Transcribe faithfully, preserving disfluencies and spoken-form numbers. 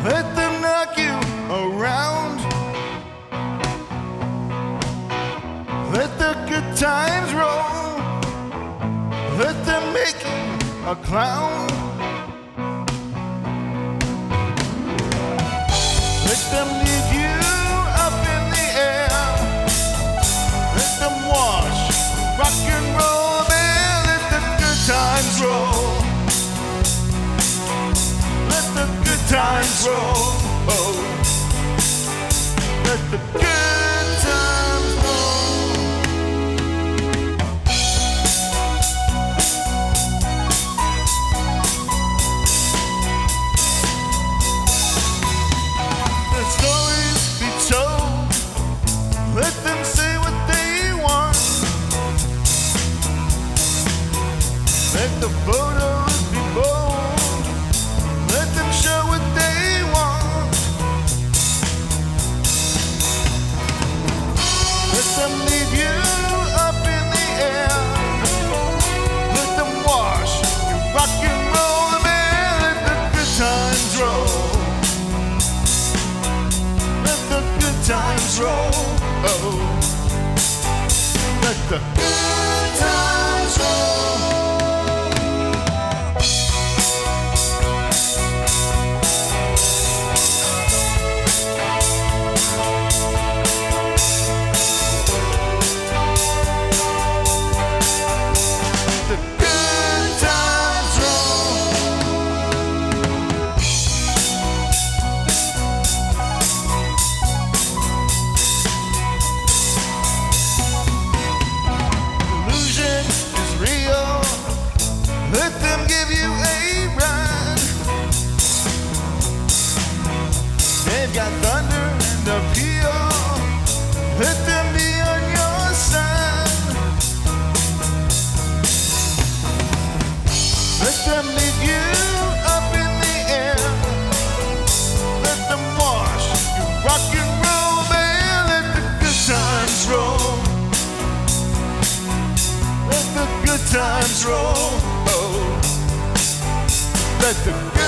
Let them knock you around. Let the good times roll. Let them make you a clown. Let them leave you up in the air. Let them wash, rock and roll there. Let the good times roll. Let the good times roll. Oh. Let the good times roll. Let stories be told. Let them say what they want. Let the photos be bold. Let them show what they want. Let them leave you up in the air. Let them wash and rock and roll them in. Let the good times roll. Let the good times roll. Oh. Let the good times roll. Let them give you a ride. They've got thunder and appeal. Let them be on your side. Let them leave you up in the air. Let them wash you, rock and roll, man. Let the good times roll. Let the good times roll. Oh, let the